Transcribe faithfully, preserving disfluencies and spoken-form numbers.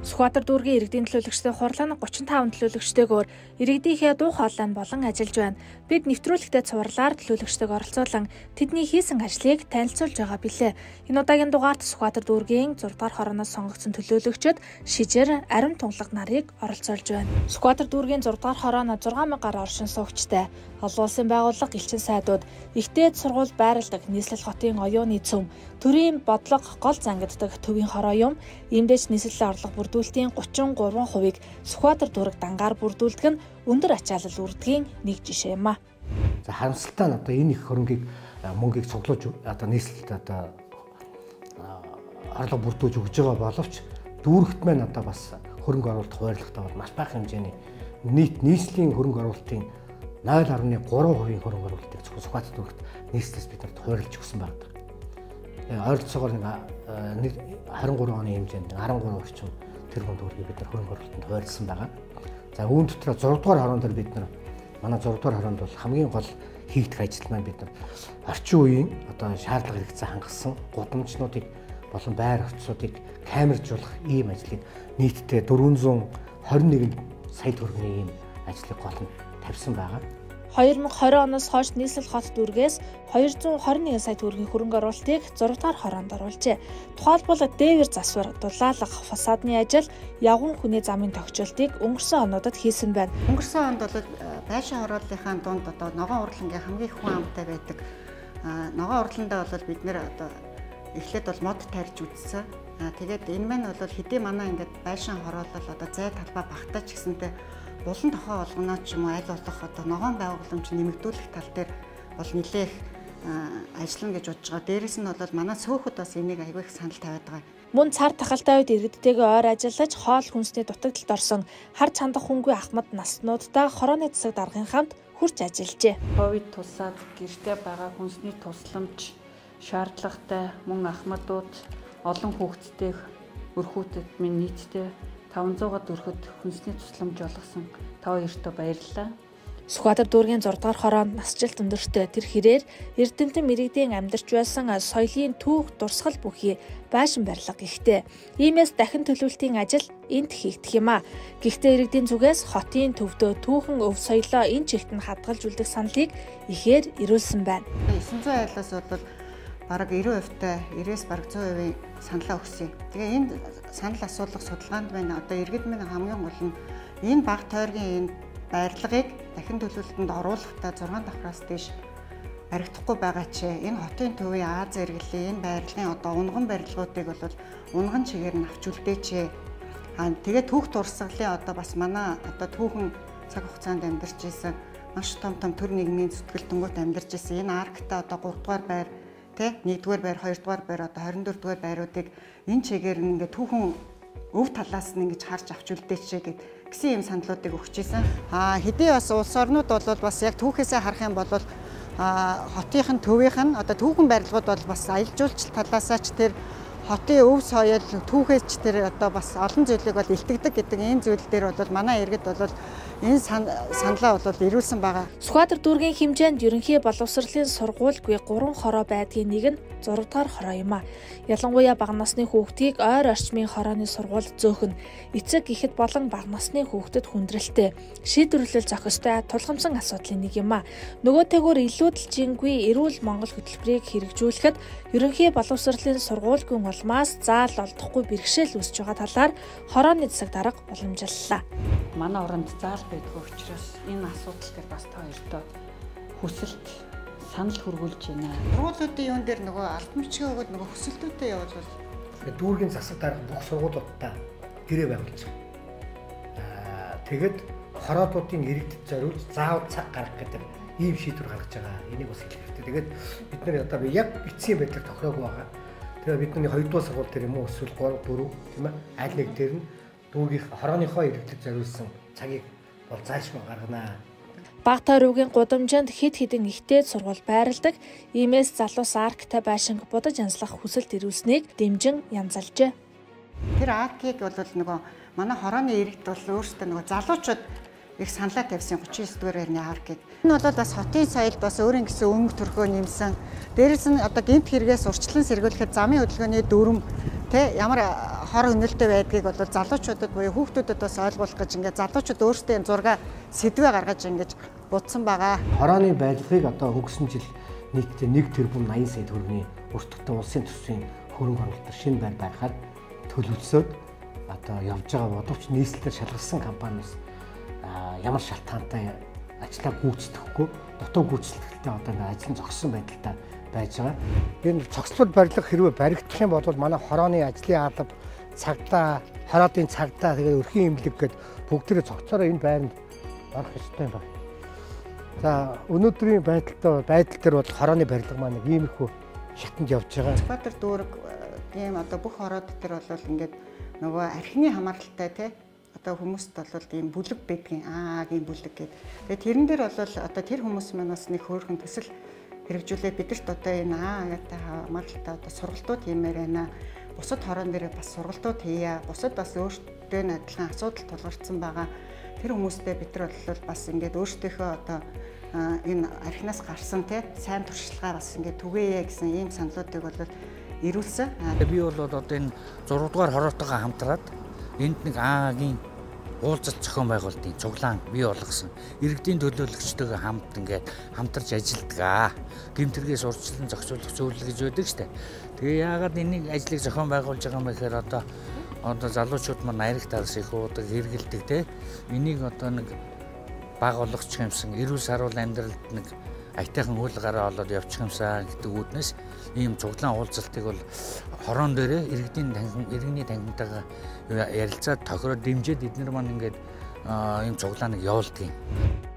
Сүхбаатар дүүргийн иргэдийн төлөөлөгчдийн хурлаа нь гучин таван төлөөлөгчтэйгээр иргэдийнхээ дуу хоолойнд болон ажиллаж байна. Бид нэвтрүүлэгтээ цувралаар төлөөлөгчдөг оролцуулан тэдний хийсэн ажлыг танилцуулж байгаа билээ. Энэ удаагийн дугаарт Сүхбаатар дүүргийн зураг дахь хорооноос сонгогдсон төлөөлөгчид Шижээр, Арим Тунгалаг нарыг оролцуулж байна. Сүхбаатар дүүргийн зураг дахь хорооно зургаан мянга гаруй оршин суугчтай, олон улсын байгууллага, элчин сайдууд, ихтэй сургууль байрладаг нийслэл хотын оюуны цөм, төрийн бодлого гол зангиддаг төвийн хороо юм, иймдээч нийслэлийн орлого бүрдүүлэлтийн гучин гурван хувийг Сүхбаатар дүүрэг дангаар бүрдүүлдэг нь өндөр ачаалал үрдгийн нэг жишээ юм а. За харамсалтай нь одоо энэ их хөрөнгийг мөнгийг цуглуулж одоо нийслэлд одоо орлого бүрдүүлж өгж байгаа боловч дүүрэгт маань одоо бас хөрөнгө оруулалт хуваарлахтаа бол маш бага хэмжээний нийт нийслэлийн хөрөнгө оруулалтын нуль гаруй гурван хувийн хөрөнгө оруулалтыг зөвхөн Сүхбаатар дүүрэгт нийслэлээс бид нарт хуваарлаж өгсөн байдаг. Ойролцоогоор нэг харин гурван оны хэмжээнд арван гурван орчим тэрбум төгрөгийг бид нар хөрөнгө оруулалтанд хуваарлсан байгаа. За үүн дотор зураг дугаар хороонд дээр бид нар манай зураг дугаар хороонд бол хамгийн гол хийгдэх ажил маань бид нар орчин үеийн одоо шаардлага хэрэгцээ хангасан гудамжнуудыг болон байр орчсуудыг камержуулах ийм ажлыг нийтдээ дөрвөн зуун хорин нэг сая төгрөгийн ийм ажлыг гол нь тавьсан байгаа. хоёр мянга хорин оноос хойш нийслэл хот дүүргээс хоёр зуун хорин нэг сая төгрөгийн хөрөнгө оруулалтыг зураг дахь хороонд оруулжээ. Тухайлбал дээвэр засвар, дулаалга, фасадны ажил, явган хүний замын тогтчлтыг өнгөрсөн онуудад хийсэн байна. Өнгөрсөн онд бол байшин хорооллынхаа дунд одоо ногоон урлангийн хамгийн их хүн амтай байдаг. Ногоон урландаа бол бид нэр одоо эхлээд бол мод тарьж үзсэн. Тэгээд энэ маань бол хэдий манай ингээд байшин хороолол одоо зай талбай багтаач гэсэнтэй булан тохоо олгоноо ч юм уу аль болох одоо ногоон байгууламж нэмэгдүүлэх тал дээр бол нэлээх ажиллана гэж бодож байгаа. Дээрээс нь бол манай цөөхөд бас энийг аягүй их санал тавиад байгаа. Мөн цар тахалтай үед иргэдтэйгээ ойр ажиллаж хоол хүнсний дутагдалд орсон хар чандах хүнгүй ахмад наснуудтай хорооны засаг даргын хамт хүрч ажиллажээ. Ковид тусаад гэртээ байгаа хүнсний тусламж шаардлагатай мөн ахмадууд олон хүүхэдтэй өрхүүтэд минь нийтдээ таван зуун төгрөгөд хүнсний тусламж олгосон та хоёртоо баярлалаа. Сүхбаатар дүүргийн зураг дахь хороонд насжилт өндөртэй тэр хэрээр эрдэмтэн мэрэгдийн амьдарч байсан соёлын түүх дурсгал бүхий байшин барилга гихтэй. Иймээс дахин төлөвлөлтийн ажил энд хийгдэх юм а. Гэхдээ иргэдийн зүгээс хотын төвдөө түүхэн өв соёлоо энэ чигт нь хадгалж үлдэх саналыг ихээр ирүүлсэн байна. девять сая айлаас бол бараг девяносто хувьтай девяностоос бараг сто хувийн саналаа өгсөн. Тэгээ энэ санал асуулах судалгаанд байна. Одоо иргэд минь хамгийн гол нь энэ бага тойргийн энэ байрлагыг дахин төлөвлөлтөнд оруулахдаа зургаан давхраас дээш баригдахгүй байгаа ч энэ хотын төвийн Аз иргэлийн энэ байрлагын одоо унган барилгуудыг бол унган чигээр нь авч үлдээч. Аа тэгээ түүх дурсгалын одоо бас манай одоо түүхэн цаг хугацаанд амьдарч исэн маш том том төр нийгмийн зүтгэлтэнгүүт амьдарч исэн энэ арктаа одоо гурав дугаар байр тэ нэгдүгээр байр, хоёрдугаар байр одоо хорин дөрөвдүгээр байруудыг энэ чигээр нь ингээ түүхэн өв талаас нь ингэж харж авч үлдээчээ гэд гэсэн юм саналуудыг өгч ийсэн. Аа хэдий бас улс орнууд бол бас яг түүхээсээ харах юм бол аа хотынхын төвийнх нь одоо түүхэн барилгууд бол бас аялал жуулчлал талаасаа ч тэр хотын өв соёл түүхээч тэр одоо бас олон зүйлийг бол илтгэдэг гэдэг энэ зүйл дээр бол манай иргэд бол энэ саналаа бол ирүүлсэн байгаа. Сүхбаатар дүүргийн хэмжээнд ерөнхий боловсролын сургуульгүй гурван хороо байдгийн нэг нь зураг дахь хороо юм а. Ялангуяа бага насны хүүхдийг ойр орчмын хорооны сургууль зөөхөн эцэг гэхэд болон бага насны хүүхдэд хүндрэлтэй шийдвэрлэл зохистой тулгамсан асуудлын нэг юм а. Нөгөөтэйгөр илүү дэлжингүй эрүүл Монгол хөтөлбөрийг хэрэгжүүлэхэд ерөнхий боловсролын сургуульгүй улмаас заал олдохгүй бэрхшээл үүсэж байгаа талаар хорооны засаг дарга уламжлалаа. Манай оронд заал байдгүй учраас энэ асуудал дээр бас та хоёртоо хүсэлт санал хүргүүлж байна. Сургуулиудын юун дээр нөгөө албан бичгээ өгөөд нөгөө хүсэлтүүдэд явуулвал дүүргийн засаг дарга бүх сургуулиудаа гэрээ байгуулж байгаа. Аа тэгэд хороодуудын иргэдэд зориулж заавал цаг гаргах гэдэг ийм шийдвэр гаргаж байгаа. Энийг бас хэлэх хэрэгтэй. Тэгээд бид нар одоо яг эцсийн байдлаар тохироогүй байгаа. Тэгээ бидний хоёрдугаар сургууль дээр юм уу эсвэл гурав дөрөв тийм ээ аль нэг дээр нь дүүргийн хорооныхоо иргэдэд зориулсан цагийг бол заашгүй гарганаа. Бага тойргийн гудамжинд хэд хэдэн ихтэй сургууль байрладаг. Иймээс залуус арктай байшинг будаж янзлах хүсэлт ирүүлснийг дэмжин янзалжээ. Тэр аркийг бол нөгөө манай хорооны иргэд бол өөрсдөө нөгөө залуучууд их саналаа тавьсан гучин девять дугаар байрны аркийг. Энэ бол бас хотын соёлд бас өөрийн гэсэн өнгө төрхөө нэмсэн. Дээрээс нь одоо гэмт хэрэгээс урьдчилан сэргийлэхэд замын хөдөлгөөний дүрм тэ ямар хор өнөлтөй байдгийг бол залуучуудад буюу хүүхдүүдэд бас ойлгуулах гэж ингээд залуучууд өөрсдөө зураг сэдвээ гаргаж ингэж будсан байгаа. Хорооны барилгыг одоо өнгөрсөн жил нийтдээ нэг тэрбум наян сая төгрөгийн өртөгтэй улсын төсвийн хөрөнгө оруулалт шинэ байр барихад төлөвлөсөд одоо явж байгаа боловч нийслэлээр шалгарсан компаниас ямар шалтгаантай ажлаа гүйцэтгэхгүй дутуу гүйцэтгэлтэй одоо ингээд ажил зогссон байдалтай байж байгаа. Энэ цогцлол барилга хэрвээ баригдах юм бол манай хорооны ажлын алба, цагдаа, хороодын цагдаа тэгээд өрхийн имлэг гээд бүгдээрээ цогцороо энэ байранд орох ёстой юм байна. За өнөөдрийн байдалтай байдал дээр бол хорооны барилга маань нэг иймэрхүү шатанд явж байгаа. Баатар дүүрэг ийм одоо бүх хороод дээр бол ингээд нөгөө архины хамааралтай тий одоо хүмүүст бол ийм бүлэг байдгийн аагийн бүлэг гэдэг. Тэгээд тэрэн дээр бол одоо тэр хүмүүс маань бас нэг хөөрхөн төсөл хэрэгжүүлээд бидэрт одоо энэ аагатай хамааралтай одоо сургалтууд хиймээр байна. Бусад хороон дээр бас сургалтууд хийя. Бусад бас өөртөө нь адилхан асуудал тулгарсан байгаа. Тэр хүмүүстэй бид нар бол бас ингээд өөртөөхөө одоо энэ архинаас гарсан тий сайн туршлагаа бас ингээд түгээе гэсэн ийм саналуудыг бол ирүүлсэн. Би бол одоо энэ зураг дугаар хороотойгоо хамтраад энд нэг аагийн уулзалт зохион байгуулалтын цуглаан бий болгосон. Иргэдийн төлөөлөгчтэйгээ хамт ингээд хамтарч ажилладаг. Гэмтэргээс урьдчилан зохицуулах зөвлөл гэж байдаг штэ. Тэгээ яагаад энийг ажлыг зохион байгуулж байгаа юм бэ гэхээр одоо одоо залуучууд маань нариг тарс их уудаг, хэрэгэлдэг те. Энийг одоо нэг баг болгочих юмсан, эрүүл саруул амьдралд нэг аятайхан үйл гараа болоод явчих юмсан гэдэг үүднээс ийм цуглаан уулзалтыг бол хороон дээрээ иргэдийн танхим, иргэний танхимтайгаа ярилцаад тохироод дэмжиж эднэр маань ингээд ийм цуглааныг явуулдаг юм.